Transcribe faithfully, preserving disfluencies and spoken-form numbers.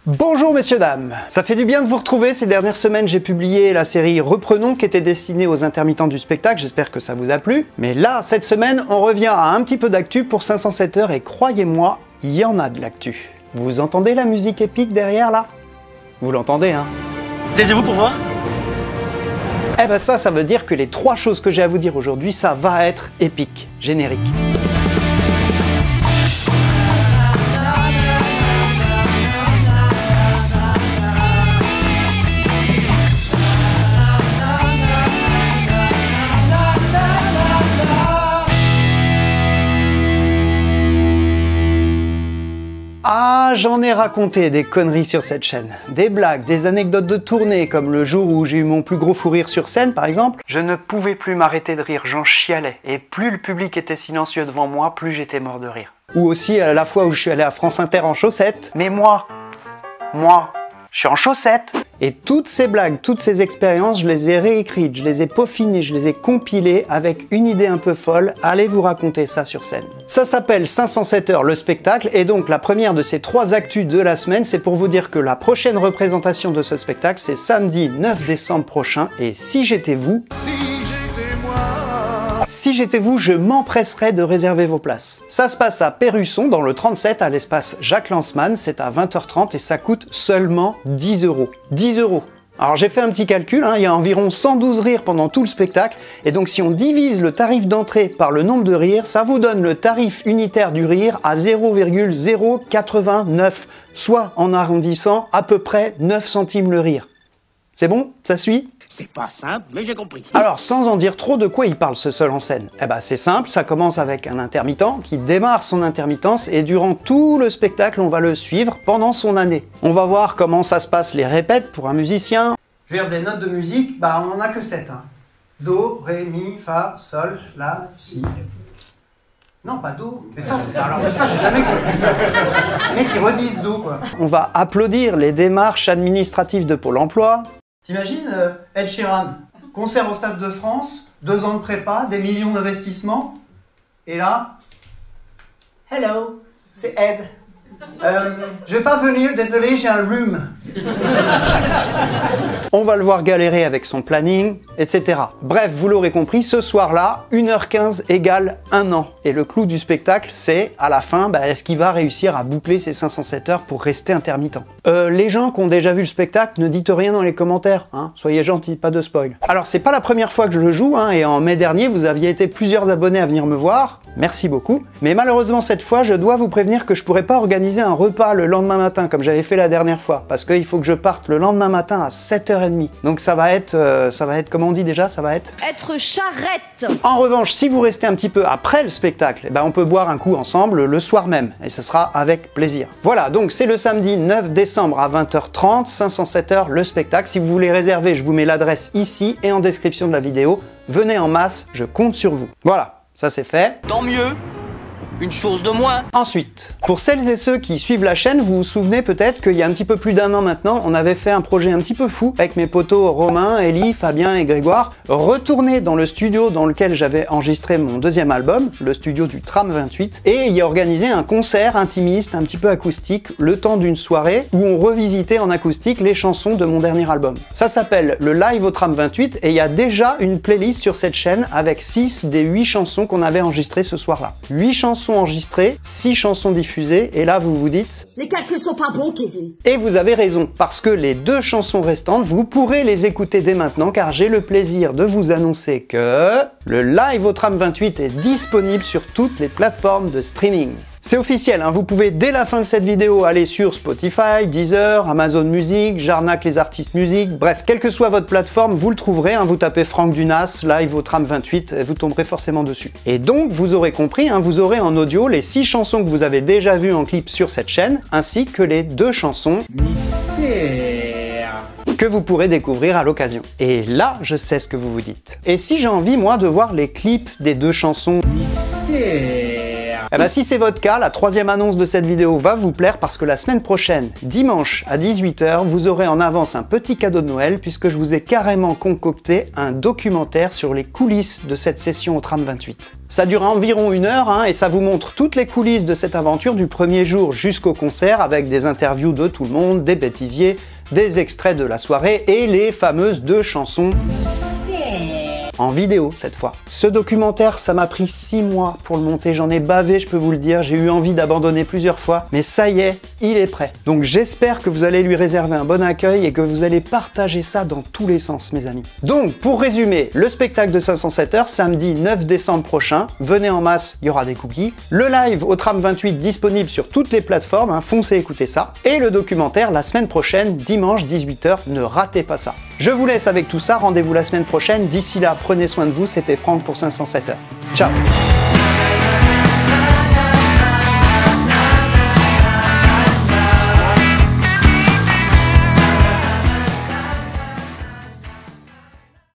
Bonjour messieurs dames, ça fait du bien de vous retrouver. Ces dernières semaines j'ai publié la série Reprenons qui était destinée aux intermittents du spectacle, j'espère que ça vous a plu. Mais là, cette semaine, on revient à un petit peu d'actu pour cinq cent sept heures et croyez-moi, il y en a de l'actu. Vous entendez la musique épique derrière là? Vous l'entendez hein? Taisez-vous pour voir? Eh ben ça, ça veut dire que les trois choses que j'ai à vous dire aujourd'hui, ça va être épique, générique. Ah, j'en ai raconté des conneries sur cette chaîne. Des blagues, des anecdotes de tournée, comme le jour où j'ai eu mon plus gros fou rire sur scène, par exemple. Je ne pouvais plus m'arrêter de rire, j'en chialais. Et plus le public était silencieux devant moi, plus j'étais mort de rire. Ou aussi à la fois où je suis allé à France Inter en chaussettes. Mais moi, moi, je suis en chaussettes. Et toutes ces blagues, toutes ces expériences, je les ai réécrites, je les ai peaufinées, je les ai compilées avec une idée un peu folle. Allez vous raconter ça sur scène. Ça s'appelle cinq cent sept heures le spectacle, et donc la première de ces trois actus de la semaine, c'est pour vous dire que la prochaine représentation de ce spectacle, c'est samedi neuf décembre prochain, et si j'étais vous... Si j'étais moi... Si j'étais vous, je m'empresserais de réserver vos places. Ça se passe à Perrusson, dans le trente-sept, à l'espace Jacques Lanzmann, c'est à vingt heures trente et ça coûte seulement dix euros. dix euros. Alors j'ai fait un petit calcul, hein, il y a environ cent douze rires pendant tout le spectacle, et donc si on divise le tarif d'entrée par le nombre de rires, ça vous donne le tarif unitaire du rire à zéro virgule zéro quatre-vingt-neuf, soit en arrondissant à peu près neuf centimes le rire. C'est bon? Ça suit? C'est pas simple, mais j'ai compris. Alors, sans en dire trop, de quoi il parle ce seul en scène? Eh ben, c'est simple, ça commence avec un intermittent qui démarre son intermittence et durant tout le spectacle, on va le suivre pendant son année. On va voir comment ça se passe les répètes pour un musicien. Je veux dire, des notes de musique, bah on en a que sept. Hein. Do, Ré, Mi, Fa, Sol, La, Si. Non, pas Do. Mais ça, alors ça, j'ai jamais compris ça. Les mecs, ils redisent Do, quoi. On va applaudir les démarches administratives de Pôle emploi. T'imagines euh, Ed Sheeran, concert au Stade de France, deux ans de prépa, des millions d'investissements, et là, hello, c'est Ed. Euh, je vais pas venir, désolé, j'ai un rhume. On va le voir galérer avec son planning, et cetera. Bref, vous l'aurez compris, ce soir-là, une heure quinze égale un an. Et le clou du spectacle, c'est, à la fin, bah, est-ce qu'il va réussir à boucler ses cinq cent sept heures pour rester intermittent? Euh, les gens qui ont déjà vu le spectacle, ne dites rien dans les commentaires, hein. Soyez gentils, pas de spoil. Alors, c'est pas la première fois que je le joue, hein, et en mai dernier, vous aviez été plusieurs abonnés à venir me voir. Merci beaucoup. Mais malheureusement, cette fois, je dois vous prévenir que je pourrais pas organiser un repas le lendemain matin, comme j'avais fait la dernière fois, parce qu'il faut que je parte le lendemain matin à sept heures trente. Donc ça va être, euh, ça va être, comment on dit déjà, ça va être... Être charrette. En revanche, si vous restez un petit peu après le spectacle, eh ben on peut boire un coup ensemble le soir même, et ce sera avec plaisir. Voilà, donc c'est le samedi neuf décembre à vingt heures trente, cinq cent sept heures le spectacle. Si vous voulez réserver, je vous mets l'adresse ici et en description de la vidéo. Venez en masse, je compte sur vous. Voilà, ça c'est fait. Tant mieux. Une chose de moins. Ensuite, pour celles et ceux qui suivent la chaîne, vous vous souvenez peut-être qu'il y a un petit peu plus d'un an maintenant, on avait fait un projet un petit peu fou avec mes potos Romain, Élie, Fabien et Grégoire, retourner dans le studio dans lequel j'avais enregistré mon deuxième album, le studio du Tram vingt-huit, et y organiser un concert intimiste, un petit peu acoustique, le temps d'une soirée où on revisitait en acoustique les chansons de mon dernier album. Ça s'appelle le Live au Tram vingt-huit et il y a déjà une playlist sur cette chaîne avec six des huit chansons qu'on avait enregistrées ce soir-là. huit chansons enregistrées, six chansons diffusées, et là vous vous dites... Les calculs sont pas bons, Kevin. Et vous avez raison, parce que les deux chansons restantes, vous pourrez les écouter dès maintenant, car j'ai le plaisir de vous annoncer que... le Live au Tram vingt-huit est disponible sur toutes les plateformes de streaming. C'est officiel, hein, vous pouvez dès la fin de cette vidéo aller sur Spotify, Deezer, Amazon Music, J'arnaque les artistes musique, bref, quelle que soit votre plateforme, vous le trouverez, hein, vous tapez Franck Dunas, Live au Tram vingt-huit, et vous tomberez forcément dessus. Et donc, vous aurez compris, hein, vous aurez en audio les six chansons que vous avez déjà vues en clip sur cette chaîne, ainsi que les deux chansons... Mystère... que vous pourrez découvrir à l'occasion. Et là, je sais ce que vous vous dites. Et si j'ai envie, moi, de voir les clips des deux chansons... Mystère... Eh ben, si c'est votre cas, la troisième annonce de cette vidéo va vous plaire parce que la semaine prochaine, dimanche à dix-huit heures, vous aurez en avance un petit cadeau de Noël puisque je vous ai carrément concocté un documentaire sur les coulisses de cette session au tram vingt-huit. Ça dure environ une heure hein, et ça vous montre toutes les coulisses de cette aventure du premier jour jusqu'au concert avec des interviews de tout le monde, des bêtisiers, des extraits de la soirée et les fameuses deux chansons en vidéo cette fois. Ce documentaire, ça m'a pris six mois pour le monter, j'en ai bavé, je peux vous le dire, j'ai eu envie d'abandonner plusieurs fois, mais ça y est, il est prêt. Donc j'espère que vous allez lui réserver un bon accueil et que vous allez partager ça dans tous les sens, mes amis. Donc, pour résumer, le spectacle de cinq cent sept heures, samedi neuf décembre prochain, venez en masse, il y aura des cookies. Le live au tram vingt-huit disponible sur toutes les plateformes, hein, foncez écouter ça. Et le documentaire la semaine prochaine, dimanche dix-huit heures, ne ratez pas ça. Je vous laisse avec tout ça, rendez-vous la semaine prochaine, d'ici là, prenez soin de vous, c'était Franck pour cinq cent sept heures. Ciao!